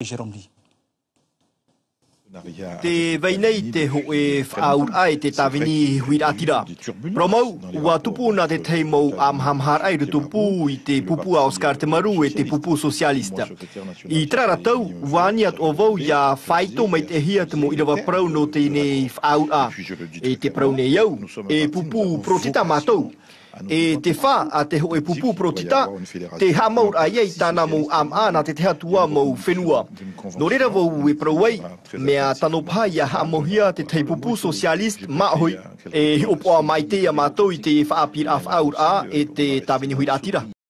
Te veinei te ho e whaur ai te tawini huira atira. Promau, ua tupu na te teimou am hamhar ai tupu i te pupu a Oscar te Maru e te pupu socialista. I trara tau, waniat o vau ia whaito mai te hia te mo irawa prau no te ne whaur a. E te prau ne iau, e pupu protita mātou. E te wha a te ho e pupu protita, te hamaur a iei tāna mou am ana te te hatua mou whenua. No rera vau e prauai, mea tano pā ia hamohia te te pupu socialist mahoi, e opo a mai te a mātou i te whaapir a whaur a e te tawini huira atira.